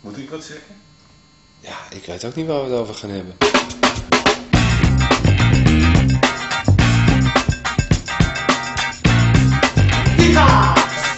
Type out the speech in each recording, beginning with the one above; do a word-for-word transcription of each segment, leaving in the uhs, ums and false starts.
Moet ik wat zeggen? Ja, ik weet ook niet waar we het over gaan hebben. Viva!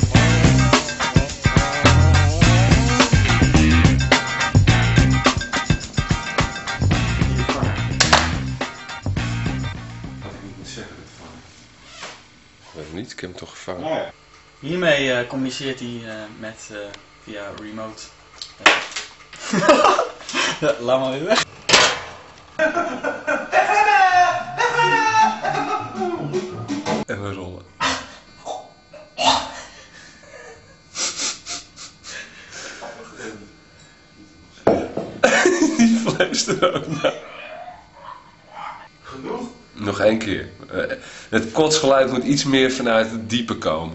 Ik weet het niet, ik heb hem toch gevangen. Oh, ja. Hiermee uh, communiceert hij uh, met uh, via remote. Uh. Ja, laat maar weer weg. En we rollen. Die vlees er ook naar. Genoeg? Nog één keer. Uh, het kotsgeluid moet iets meer vanuit het diepe komen.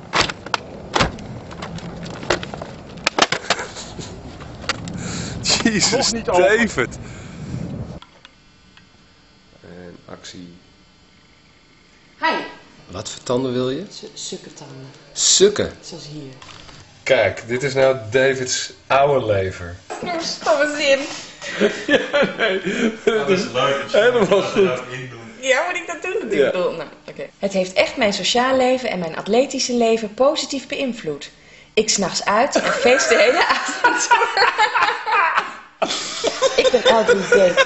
Jezus, David. En actie. Hi. Wat voor tanden wil je? Sukkertanden. Sukken. Zoals hier. Kijk, dit is nou Davids oude lever. Stomme zin. Ja, nee. Dat is leuk. Helemaal goed. Ja, moet ik dat doen? Dat Ja. ik bedoel, nou, okay. Het heeft echt mijn sociaal leven en mijn atletische leven positief beïnvloed. Ik s'nachts uit en feest de hele avond. Ik ben out with date.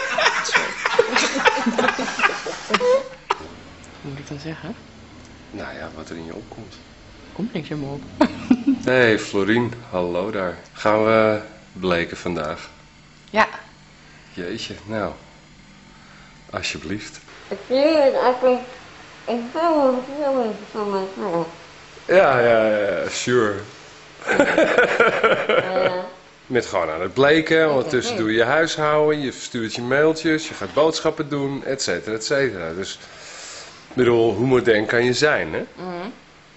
Wat moet ik dan zeggen? Nou ja, wat er in je opkomt. Komt niks in me op. Hey Florien, hallo daar. Gaan we bleken vandaag? Ja. Jeetje, nou. Alsjeblieft. Ik vind het eigenlijk... Ik wil het van mij. Ja, ja, ja, sure. Met gewoon aan het bleken, ondertussen doe je je huishouden, je verstuurt je mailtjes, je gaat boodschappen doen, et cetera, et cetera. Dus, ik bedoel, hoe modern kan je zijn, hè? Mm.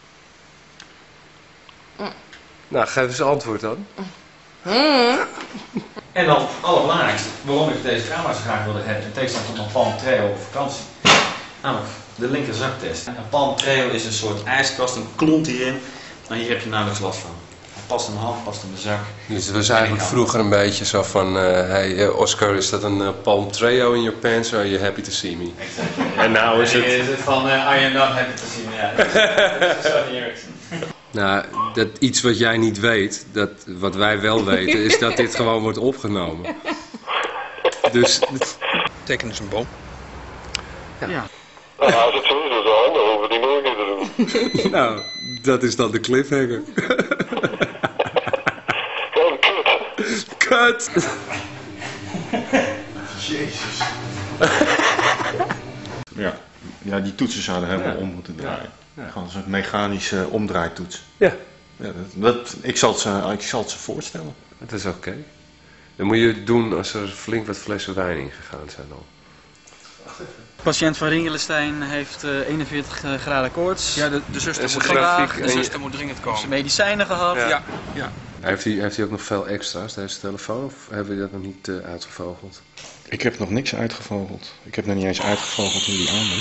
Mm. Nou, geef eens antwoord dan. Mm. En dan het allerbelangrijkste, waarom ik deze camera zo graag wilde hebben, in tegenstelling tot een Palm Treo op vakantie. Namelijk de linkerzaktest. Een Palm Treo is een soort ijskast, een klont hierin. Maar hier heb je nauwelijks last van. Hij past in mijn hand, past in mijn zak. Dus het was eigenlijk vroeger een beetje zo van, uh, hey uh, Oscar, is dat een uh, Palm Treo in your pants, or are you happy to see me? Exactly. En nou is het... Is het van, uh, are you not happy to see me? Ja, dat is Sony Ericsson. Nou, dat iets wat jij niet weet, dat, wat wij wel weten, is dat dit gewoon wordt opgenomen. Dus... Teken is een boom. Ja. Ja. Nou, als het zo is, dan hoeven we die nooit meer te doen. Nou, dat is dan de cliffhanger. Oh, kut. Kut! Jezus. Ja. Ja, die toetsen zouden helemaal Ja. om moeten draaien. Ja. Ja. Gewoon een soort mechanische omdraaitoets. Ja, Ja, dat, dat, ik, zal het ze, ik zal het ze voorstellen. dat is oké. Okay. Dan moet je het doen als er flink wat flessen wijn ingegaan zijn al. Patiënt van Ringelenstein heeft uh, eenenveertig graden koorts. Ja, de, de zuster Is moet een dringend, grafiek de en je- zuster moet dringend komen. Zijn medicijnen gehad. Ja. Ja, ja. Heeft hij, heeft hij ook nog veel extra's, deze telefoon, of hebben we dat nog niet uh, uitgevogeld? Ik heb nog niks uitgevogeld. Ik heb nog niet eens uitgevogeld hoe die aan moet.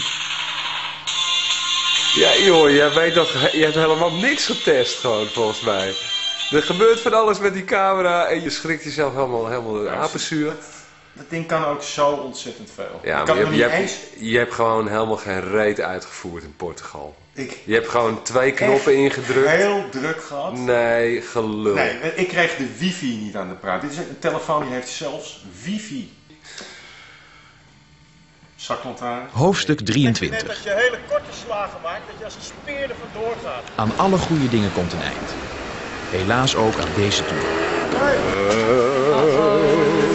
Ja joh, jij weet toch, je hebt helemaal niks getest gewoon volgens mij. Er gebeurt van alles met die camera en je schrikt jezelf helemaal, helemaal de apenzuur. Dat ding kan ook zo ontzettend veel. Ja, ik maar kan je, nog hebt- je, niet hebt, eens... je hebt gewoon helemaal geen reet uitgevoerd in Portugal. Ik Je hebt gewoon twee knoppen ingedrukt. heel druk gehad. Nee, gelul. Nee, ik kreeg de wifi niet aan de praat. Dit is een telefoon die heeft zelfs wifi. Zaklantaarn. Hoofdstuk drieëntwintig. Net als je hele korte slagen maakt, dat je als een speer er vandoor gaat. Aan alle goede dingen komt een eind. Helaas ook aan deze toer. Hey.